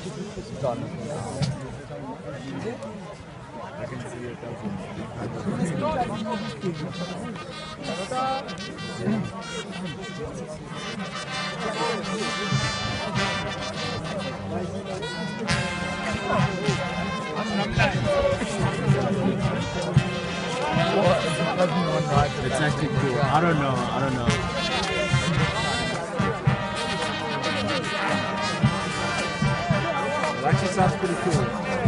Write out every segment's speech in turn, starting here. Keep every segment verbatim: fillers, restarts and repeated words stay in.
Done. I can see it. It's actually cool. I don't know. I don't know. It actually sounds pretty cool.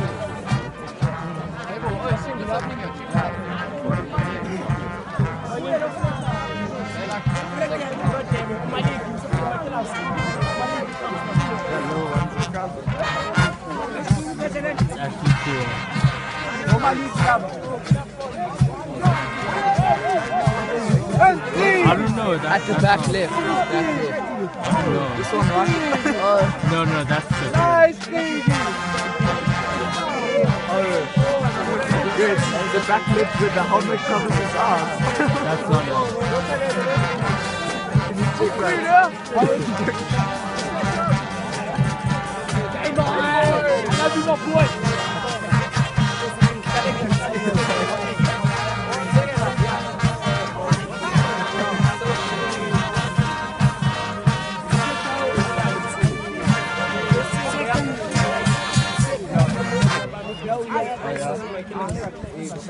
It's actually cool. I don't know. That's, At the that's back not, left. Back left. I don't know. This one, right? Uh, No, no, that's the nice, baby! It's the back lip with the helmet covers his ass. That's not it. Can you take that? Hey, man! I love you, my boy!